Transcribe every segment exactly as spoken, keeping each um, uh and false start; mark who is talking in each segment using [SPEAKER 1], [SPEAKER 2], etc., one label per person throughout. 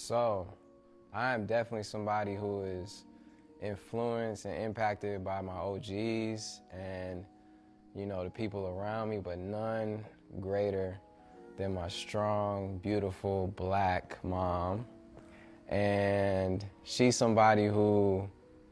[SPEAKER 1] So, I am definitely somebody who is influenced and impacted by my O Gs and, you know, the people around me, but none greater than my strong, beautiful, black mom. And she's somebody who,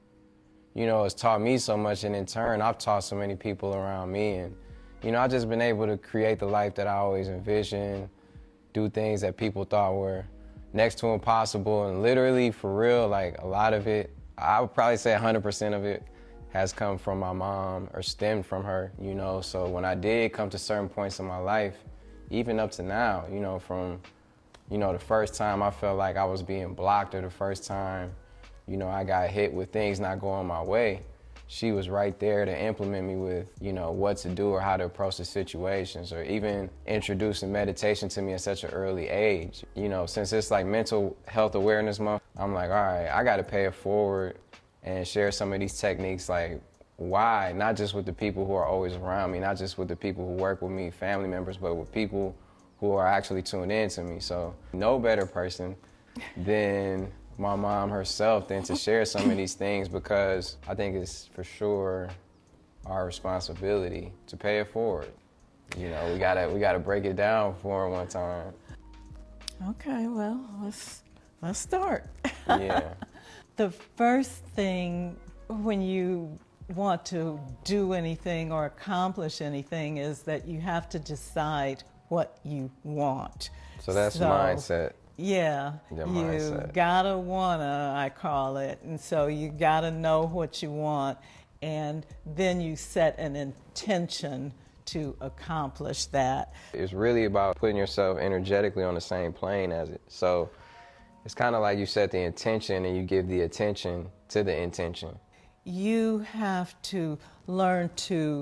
[SPEAKER 1] you know, has taught me so much, and in turn, I've taught so many people around me. And, you know, I've just been able to create the life that I always envisioned, do things that people thought were next to impossible. And literally, for real, like a lot of it, I would probably say one hundred percent of it has come from my mom or stemmed from her, you know. So when I did come to certain points in my life, even up to now, you know, from, you know, the first time I felt like I was being blocked, or the first time, you know, I got hit with things not going my way, she was right there to implement me with, you know, what to do or how to approach the situations, or even introducing meditation to me at such an early age. You know, since it's like Mental Health Awareness Month, I'm like, all right, I got to pay it forward and share some of these techniques. Like, why? Not just with the people who are always around me, not just with the people who work with me, family members, but with people who are actually tuned in to me. So no better person than my mom herself than to share some of these things, because I think it's for sure our responsibility to pay it forward. You know, we gotta we gotta break it down for her one time.
[SPEAKER 2] Okay, well, let's let's start.
[SPEAKER 1] Yeah.
[SPEAKER 2] The first thing when you want to do anything or accomplish anything is that you have to decide what you want.
[SPEAKER 1] So that's
[SPEAKER 2] so,
[SPEAKER 1] mindset.
[SPEAKER 2] Yeah,
[SPEAKER 1] Your
[SPEAKER 2] you
[SPEAKER 1] mindset.
[SPEAKER 2] gotta wanna, I call it. And so you gotta know what you want, and then you set an intention to accomplish that.
[SPEAKER 1] It's really about putting yourself energetically on the same plane as it. So it's kind of like you set the intention and you give the attention to the intention.
[SPEAKER 2] You have to learn to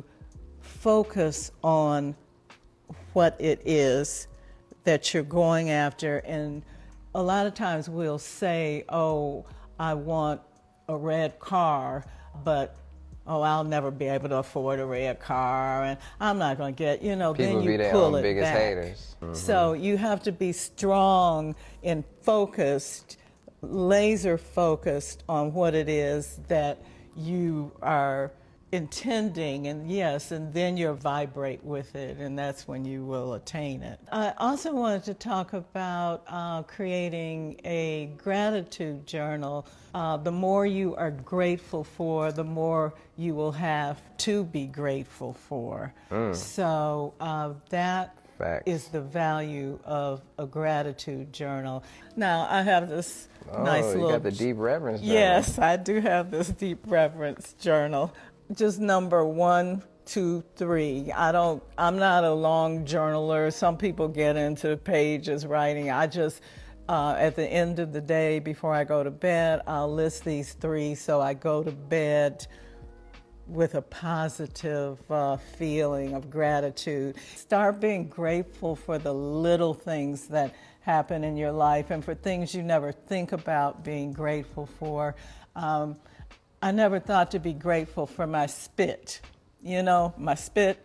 [SPEAKER 2] focus on what it is that you're going after. And a lot of times we'll say, oh, I want a red car, but oh, I'll never be able to afford a red car, and I'm not going to get, you know,
[SPEAKER 1] People
[SPEAKER 2] then you
[SPEAKER 1] be their
[SPEAKER 2] pull
[SPEAKER 1] own
[SPEAKER 2] it
[SPEAKER 1] biggest
[SPEAKER 2] back.
[SPEAKER 1] haters. Mm-hmm.
[SPEAKER 2] So you have to be strong and focused, laser focused on what it is that you are intending, and yes, and then you'll vibrate with it, and that's when you will attain it. I also wanted to talk about uh, creating a gratitude journal. Uh, the more you are grateful for, the more you will have to be grateful for. Mm. So uh, that
[SPEAKER 1] Facts.
[SPEAKER 2] is the value of a gratitude journal. Now, I have this
[SPEAKER 1] oh,
[SPEAKER 2] nice
[SPEAKER 1] you
[SPEAKER 2] little...
[SPEAKER 1] got the deep reverence journal.
[SPEAKER 2] Yes, I do have this deep reverence journal. Just number one, two, three. I don't, I'm not a long journaler. Some people get into pages writing. I just, uh, at the end of the day, before I go to bed, I'll list these three, so I go to bed with a positive uh, feeling of gratitude. Start being grateful for the little things that happen in your life, and for things you never think about being grateful for. Um, I never thought to be grateful for my spit, you know, my spit,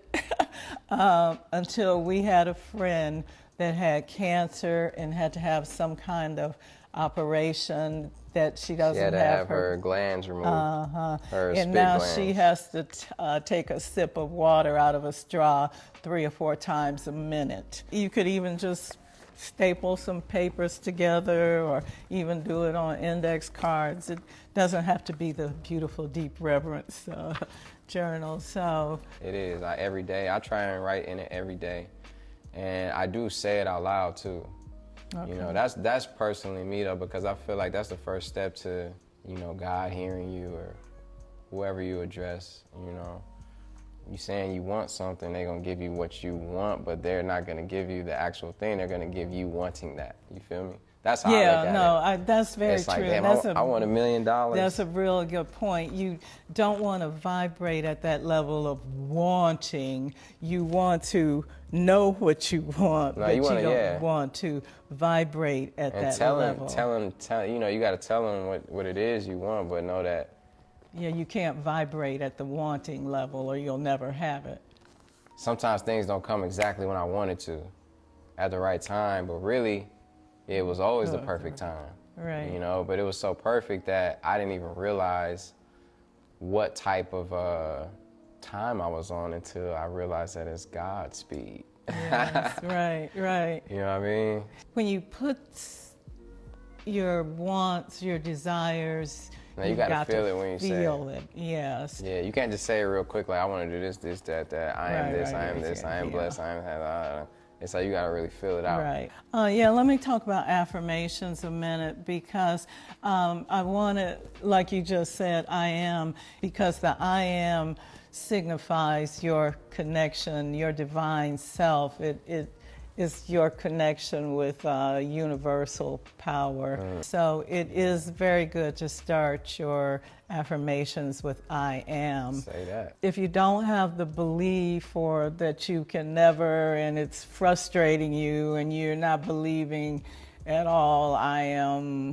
[SPEAKER 2] um, until we had a friend that had cancer and had to have some kind of operation that she doesn't
[SPEAKER 1] she had to
[SPEAKER 2] have,
[SPEAKER 1] have her, her glands removed.
[SPEAKER 2] Uh-huh.
[SPEAKER 1] Her
[SPEAKER 2] and
[SPEAKER 1] spit
[SPEAKER 2] now
[SPEAKER 1] glands.
[SPEAKER 2] She has to t- uh, take a sip of water out of a straw three or four times a minute. You could even just staple some papers together, or even do it on index cards. It doesn't have to be the beautiful deep reverence uh, journal. So
[SPEAKER 1] it is. I, every day, I try and write in it every day, and I do say it out loud too. Okay. You know, that's that's personally me though, because I feel like that's the first step to, you know, God hearing you, or whoever you address. You know, you saying you want something, they're gonna give you what you want, but they're not gonna give you the actual thing. They're gonna give you wanting that. You feel me? That's how
[SPEAKER 2] yeah,
[SPEAKER 1] I look at
[SPEAKER 2] no,
[SPEAKER 1] it.
[SPEAKER 2] I, that's very
[SPEAKER 1] it's
[SPEAKER 2] true.
[SPEAKER 1] Like, damn,
[SPEAKER 2] that's
[SPEAKER 1] I,
[SPEAKER 2] a,
[SPEAKER 1] I want a million dollars.
[SPEAKER 2] That's a real good point. You don't want to vibrate at that level of wanting. You want to know what you want,
[SPEAKER 1] no,
[SPEAKER 2] but
[SPEAKER 1] you, wanna,
[SPEAKER 2] you don't
[SPEAKER 1] yeah.
[SPEAKER 2] want to vibrate at
[SPEAKER 1] and
[SPEAKER 2] that
[SPEAKER 1] tell
[SPEAKER 2] level.
[SPEAKER 1] And tell them, tell you know, you got to tell them what, what it is you want, but know that.
[SPEAKER 2] Yeah, you can't vibrate at the wanting level, or you'll never have it.
[SPEAKER 1] Sometimes things don't come exactly when I wanted to, at the right time, but really, it was always the perfect time.
[SPEAKER 2] right.
[SPEAKER 1] You know, but it was so perfect that I didn't even realize what type of uh, time I was on until I realized that it's Godspeed.
[SPEAKER 2] Yes, right, right.
[SPEAKER 1] You know what I mean?
[SPEAKER 2] When you put your wants, your desires,
[SPEAKER 1] Now you
[SPEAKER 2] you've
[SPEAKER 1] gotta
[SPEAKER 2] got
[SPEAKER 1] feel
[SPEAKER 2] to
[SPEAKER 1] it when you say
[SPEAKER 2] feel
[SPEAKER 1] it.
[SPEAKER 2] it. Yes.
[SPEAKER 1] Yeah, you can't just say it real quick like I want to do this, this, that, that. I am
[SPEAKER 2] Right,
[SPEAKER 1] this,
[SPEAKER 2] right,
[SPEAKER 1] I am
[SPEAKER 2] right,
[SPEAKER 1] this,
[SPEAKER 2] yeah,
[SPEAKER 1] I am
[SPEAKER 2] yeah.
[SPEAKER 1] blessed, I am. Uh, it's like you gotta really feel it out.
[SPEAKER 2] Right. Uh, yeah, let me talk about affirmations a minute because um, I want to, like you just said, I am, because the I am signifies your connection, your divine self. It, it is your connection with uh, universal power. Mm. So it is very good to start your affirmations with I am.
[SPEAKER 1] Say that.
[SPEAKER 2] If you don't have the belief or that you can never, and it's frustrating you and you're not believing at all, I am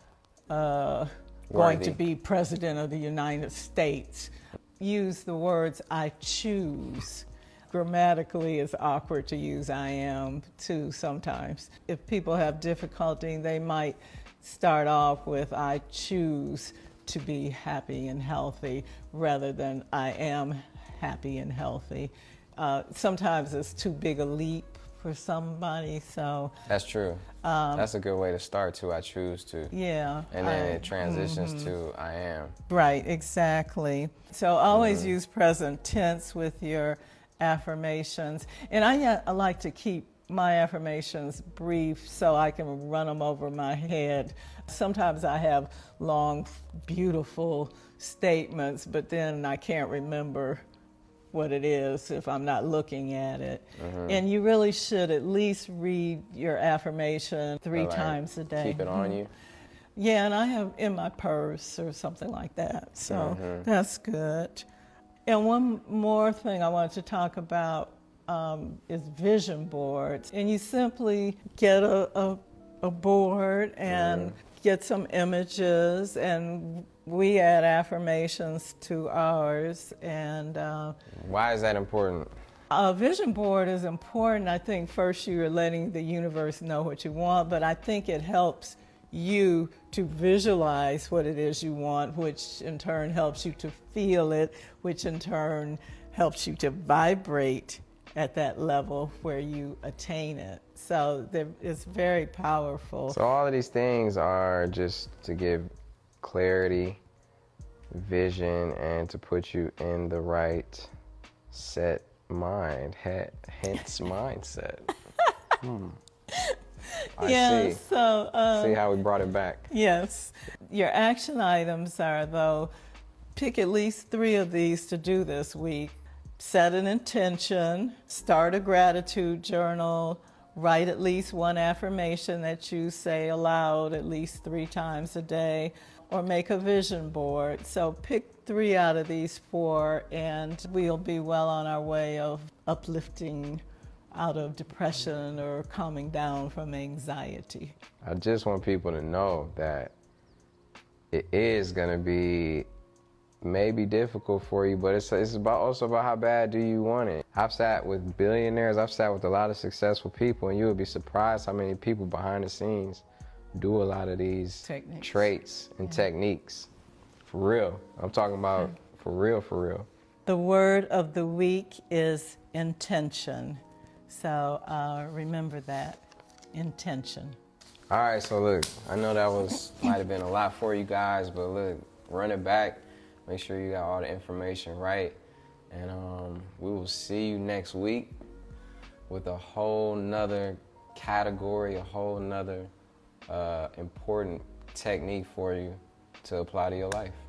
[SPEAKER 2] uh, going to be president of the United States, use the words I choose. Grammatically, it's awkward to use I am too sometimes. If people have difficulty, they might start off with I choose to be happy and healthy rather than I am happy and healthy. Uh, sometimes it's too big a leap for somebody, so.
[SPEAKER 1] That's true. Um, That's a good way to start too, I choose to.
[SPEAKER 2] Yeah.
[SPEAKER 1] And then
[SPEAKER 2] I,
[SPEAKER 1] it transitions
[SPEAKER 2] mm-hmm.
[SPEAKER 1] to I am.
[SPEAKER 2] Right, exactly. So always
[SPEAKER 1] mm-hmm.
[SPEAKER 2] use present tense with your affirmations. And I, I like to keep my affirmations brief so I can run them over my head. Sometimes I have long, beautiful statements, but then I can't remember what it is if I'm not looking at it. Mm-hmm. And you really should at least read your affirmation three
[SPEAKER 1] like,
[SPEAKER 2] times a day.
[SPEAKER 1] Keep it on you?
[SPEAKER 2] Yeah, and I have in my purse or something like that. So mm-hmm. that's good. And one more thing I wanted to talk about um, is vision boards. And you simply get a, a, a board and mm-hmm. get some images, and we add affirmations to ours. And uh,
[SPEAKER 1] why is that important?
[SPEAKER 2] A vision board is important. I think first you're letting the universe know what you want, but I think it helps you to visualize what it is you want, which in turn helps you to feel it, which in turn helps you to vibrate at that level where you attain it. So it's very powerful.
[SPEAKER 1] So all of these things are just to give clarity, vision, and to put you in the right set mind, hence mindset. hmm. I
[SPEAKER 2] yeah,
[SPEAKER 1] see.
[SPEAKER 2] So, um,
[SPEAKER 1] see how we brought it back.
[SPEAKER 2] Yes. Your action items are, though, pick at least three of these to do this week. Set an intention, start a gratitude journal, write at least one affirmation that you say aloud at least three times a day, or make a vision board. So pick three out of these four, and we'll be well on our way of uplifting out of depression or calming down from anxiety.
[SPEAKER 1] I just want people to know that it is going to be maybe difficult for you, but it's it's about also about how bad do you want it. I've sat with billionaires, I've sat with a lot of successful people, and you would be surprised how many people behind the scenes do a lot of these
[SPEAKER 2] techniques.
[SPEAKER 1] traits and yeah. techniques. For real. I'm talking about for real, for real.
[SPEAKER 2] The word of the week is intention. So uh, remember that, intention.
[SPEAKER 1] All right, so look, I know that was might have been a lot for you guys, but look, run it back. Make sure you got all the information right. And um, we will see you next week with a whole nother category, a whole nother uh, important technique for you to apply to your life.